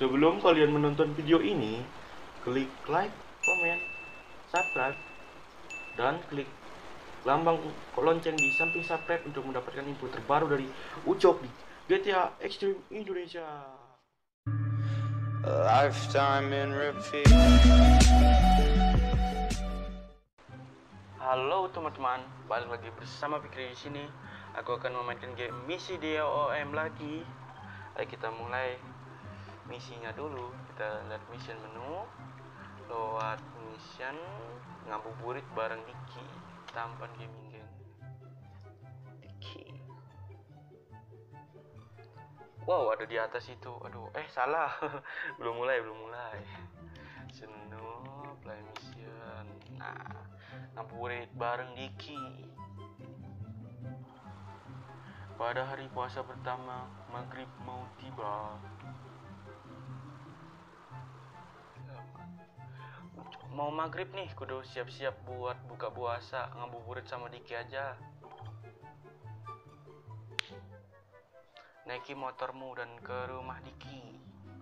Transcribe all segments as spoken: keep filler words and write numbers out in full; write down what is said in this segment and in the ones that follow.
Sebelum kalian menonton video ini, klik like, komen, subscribe, dan klik lambang lonceng di samping subscribe untuk mendapatkan info terbaru dari Ucok di G T A Extreme Indonesia. A lifetime in repeat. Halo teman-teman, balik lagi bersama Fikri di sini. Aku akan memainkan game misi D O M lagi. Ayo kita mulai misinya dulu. Kita lihat mission menu, lewat mission, ngabuburit bareng Diki, tampan gaming game. Diki. Wow, ada di atas itu. Aduh, eh salah. belum mulai, belum mulai. Seno, play mission. Nah, ngabuburit bareng Diki. Pada hari puasa pertama, maghrib mau tiba. Mau maghrib nih, kudu siap-siap buat buka puasa. Ngabuburit sama Diki aja. Naiki motormu dan ke rumah Diki.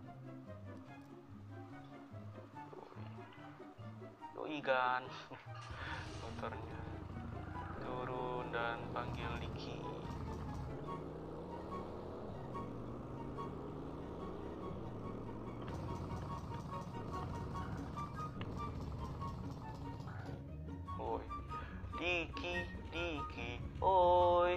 Yoi gan. Motornya turun dan panggil Diki. Oi, Diki, Diki, oi.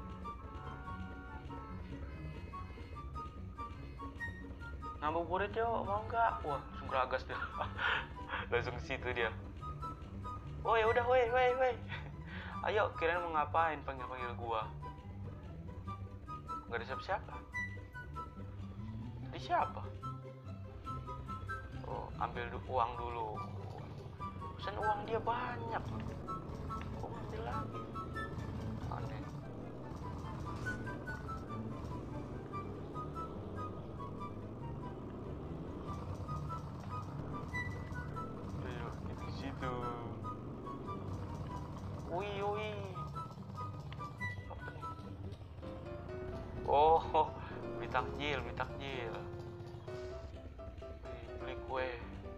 Ngabuburit yuk, mau nggak? Wah, langsung geragas dia. Langsung ke situ dia. Oh ya udah, woi, woi, woi. Ayo, kirain mau ngapain panggil-panggil gua? Gak ada siapa-siapa. Tadi siapa? Oh, ambil du- uang dulu. Pesan uang dia banyak. Kok ambil lagi? Aneh. Ayo, kita ke situ. Wih, wih. Apa nih? Oh, beli takjil, beli takjil. Wih, beli kue.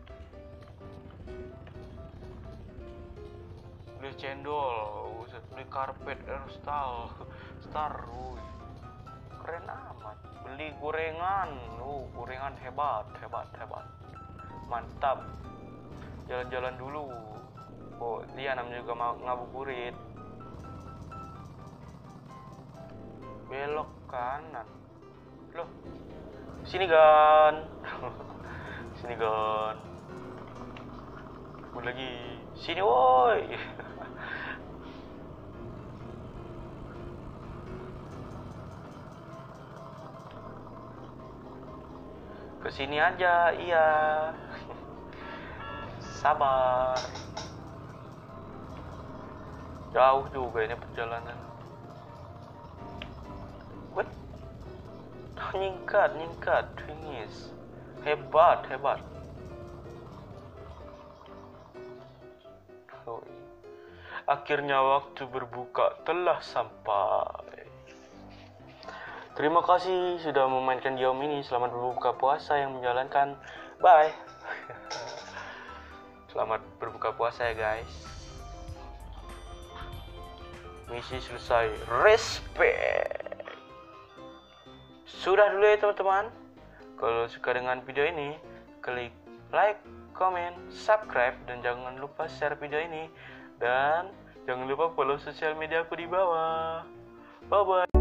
Beli cendol, buset, beli karpet Airstyle Star, wih. Keren amat. Beli gorengan, uh, gorengan hebat, hebat, hebat. Mantap. Jalan-jalan dulu. Oh, dia namanya juga mau ngabuburit. Belok kanan. Loh, sini gan. Sini gan. Udah lagi. Sini woi. Kesini aja, iya. Sabar. Jauh juga ini perjalanan. What? Nyingkat, nyingkat, ringis. Hebat, hebat. Oh, akhirnya waktu berbuka telah sampai. Terima kasih sudah memainkan game ini. Selamat berbuka puasa yang menjalankan. Bye. Selamat berbuka puasa ya guys. Misi selesai. Respect. Sudah dulu ya teman-teman. Kalau suka dengan video ini, klik like, comment, subscribe, dan jangan lupa share video ini. Dan jangan lupa follow sosial media aku di bawah. Bye bye.